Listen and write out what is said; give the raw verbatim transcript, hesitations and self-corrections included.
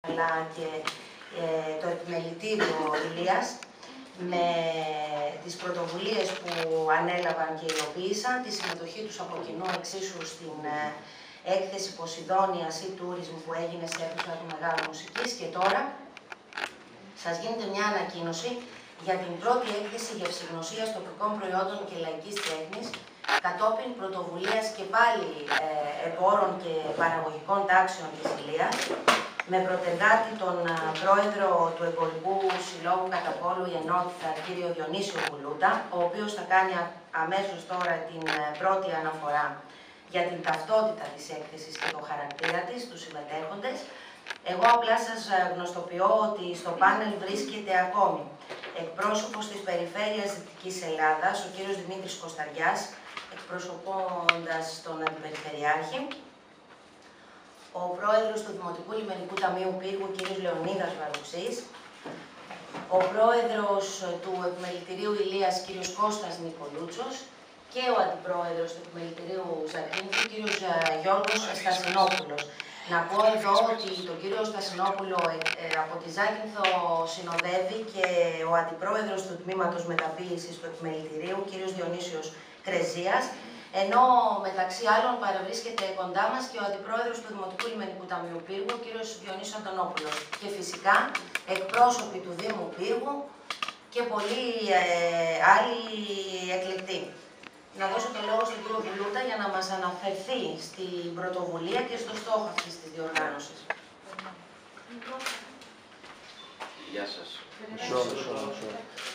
αλλά και ε, το επιμελητήριο Ηλίας με τις πρωτοβουλίες που ανέλαβαν και υλοποίησαν, τη συμμετοχή τους από κοινού εξίσου στην ε, έκθεση Ποσειδόνια ή Tourism που έγινε σε αίθουσα του Μεγάλου Μουσικής και τώρα σας γίνεται μια ανακοίνωση για την πρώτη έκθεση γευσηγνωσίας τοπικών προϊόντων και λαϊκής τέχνης κατόπιν πρωτοβουλίας και πάλι ε, εμπόρων και παραγωγικών τάξεων της Ηλίας, με πρωτεργάτη τον α, πρόεδρο του Εμπορικού Συλλόγου Καταπόλου η Ενότητα, κύριο Διονύσιο Κουλούτα, ο οποίος θα κάνει α, αμέσως τώρα την α, πρώτη αναφορά για την ταυτότητα της έκθεσης και το χαρακτήρα της, τους συμμετέχοντες. Εγώ απλά σας γνωστοποιώ ότι στο πάνελ βρίσκεται ακόμη εκπρόσωπος της Περιφέρειας Δυτικής Ελλάδας, ο κύριος Δημήτρης Κωσταριάς, εκπροσωπώντας τον Αντιπεριφερειάρχη, ο πρόεδρος του Δημοτικού Λιμενικού Ταμείου Πύργου, κύριος Λεωνίδας Βαρουξής, ο πρόεδρος του Επιμελητηρίου Ηλίας, κύριος Κώστας Νικολούτσος και ο αντιπρόεδρος του Επιμελητηρίου Ζακίνθου, κύριος Γιώργος Στασινόπουλος. Να πω εδώ ότι τον κύριο Στασινόπουλο ε, ε, από τη Ζάκυνθο συνοδεύει και ο αντιπρόεδρος του Τμήματος Μεταποίησης του Επιμελητηρίου, κύριος Διονύσιος Κρεζίας, ενώ μεταξύ άλλων παρευρίσκεται κοντά μας και ο αντιπρόεδρος του Δημοτικού Λιμενικού Ταμείου Πύργου, ο κύριος Διονύσιος Αντωνόπουλος. Και φυσικά εκπρόσωποι του Δήμου Πύργου και πολλοί ε, άλλοι εκλεκτοί. Να δώσω το λόγο στον κύριο Κουλούτα για να μας αναφερθεί στην πρωτοβουλία και στο στόχο αυτής της διοργάνωσης. Γεια σας.